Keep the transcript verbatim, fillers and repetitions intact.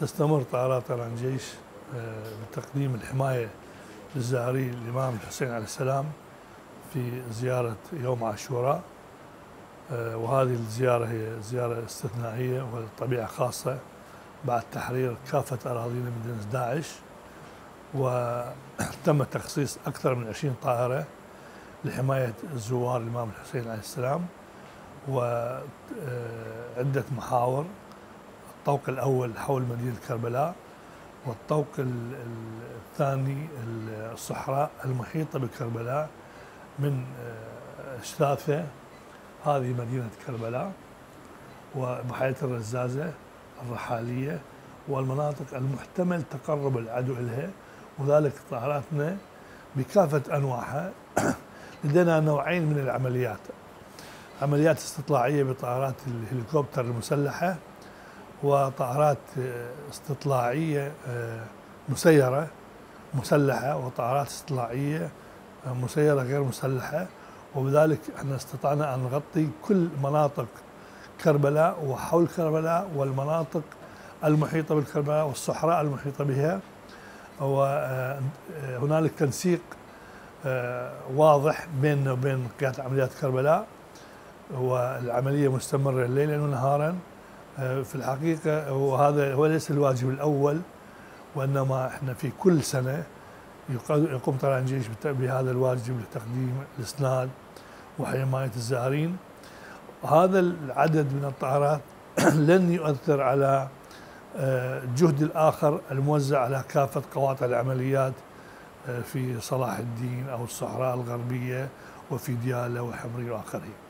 تستمر طائرات طيران الجيش بتقديم الحماية للزائرين الإمام الحسين عليه السلام في زيارة يوم عاشوراء، وهذه الزيارة هي زيارة استثنائية وطبيعة خاصة بعد تحرير كافة أراضينا من دنس داعش، وتم تخصيص أكثر من عشرين طائرة لحماية الزوار الإمام الحسين عليه السلام، وعدة محاور. الطوق الأول حول مدينة كربلاء، والطوق الثاني الصحراء المحيطة بكربلاء من شلاثة، هذه مدينة كربلاء، وبحيرة الرزازة الرحالية، والمناطق المحتمل تقرب العدو إليها، وذلك طائراتنا بكافة أنواعها. لدينا نوعين من العمليات: عمليات استطلاعية بطائرات الهليكوبتر المسلحة، وطائرات استطلاعية مسيرة مسلحة، وطائرات استطلاعية مسيرة غير مسلحة. وبذلك احنا استطعنا أن نغطي كل مناطق كربلاء وحول كربلاء والمناطق المحيطة بالكربلاء والصحراء المحيطة بها، وهنالك تنسيق واضح بيننا وبين قيادة عمليات كربلاء، والعملية مستمرة ليلا ونهارا. في الحقيقة وهذا هو ليس الواجب الأول، وإنما احنا في كل سنة يقوم طيران الجيش بهذا الواجب لتقديم الإسناد وحماية الزائرين. هذا العدد من الطائرات لن يؤثر على الجهد الآخر الموزع على كافة قواطع العمليات في صلاح الدين أو الصحراء الغربية وفي ديالى وحمري وآخره.